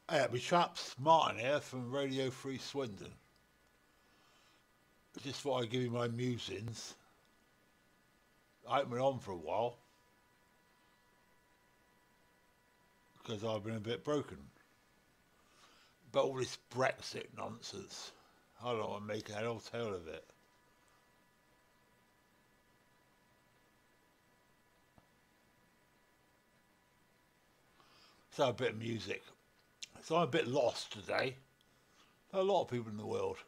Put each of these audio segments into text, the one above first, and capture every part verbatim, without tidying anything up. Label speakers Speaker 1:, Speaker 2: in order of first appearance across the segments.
Speaker 1: Hey, my chaps, Martin here from Radio Free Swindon. Just thought I'd give you my musings. I haven't been on for a while because I've been a bit broken. But all this Brexit nonsense, I don't want to make a head or tail of it. So a bit of music. So I'm a bit lost today. There are a lot of people in the world.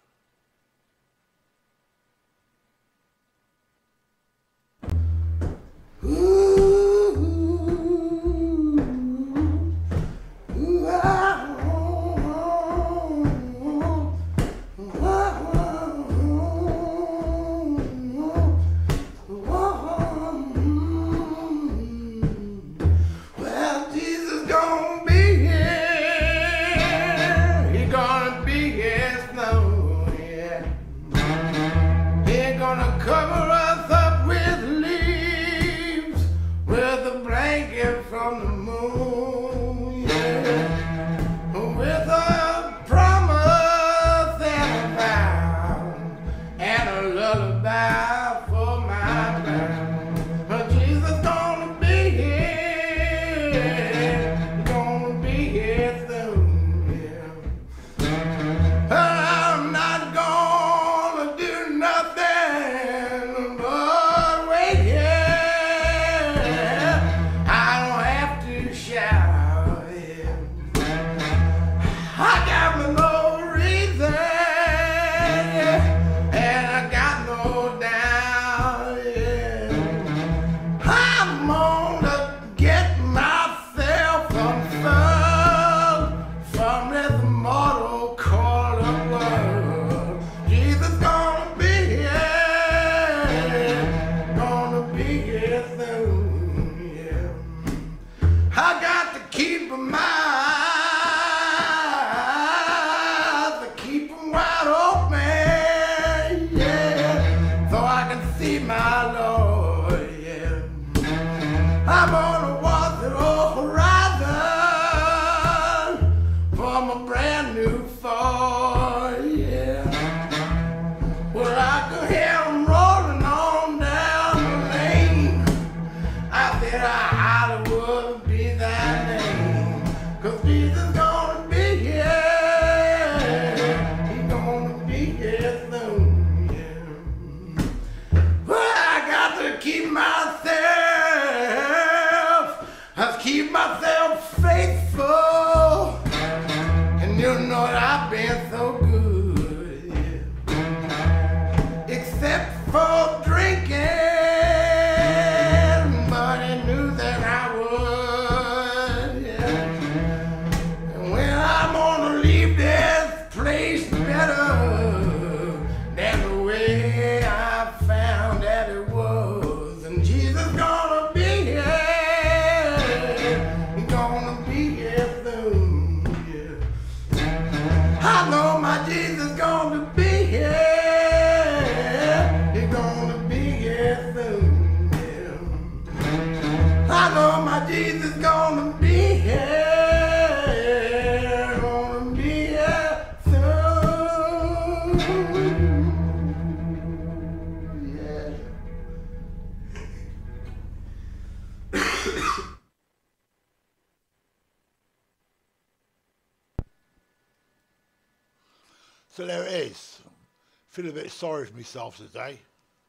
Speaker 1: So there it is. Feel a bit sorry for myself today.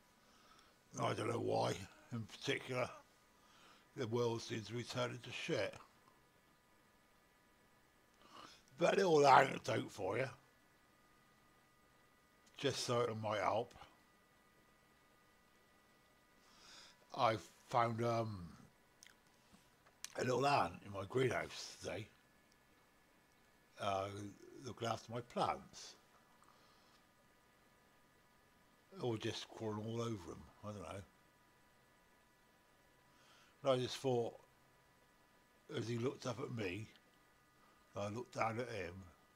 Speaker 1: I don't know why, in particular. The world seems to be turning to shit. But a little anecdote for you, just so it might help. I found um, a little ant in my greenhouse today, uh, looking after my plants. Or just crawling all over them, I don't know. And I just thought, as he looked up at me, I looked down at him.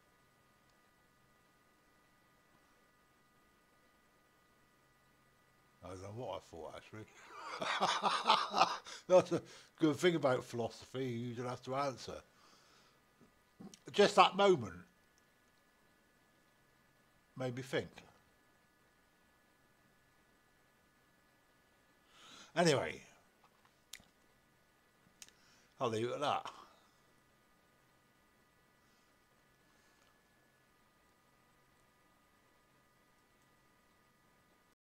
Speaker 1: I don't know what I thought, actually. That's a good thing about philosophy, you don't have to answer. just that moment made me think. Anyway, I'll leave it at that.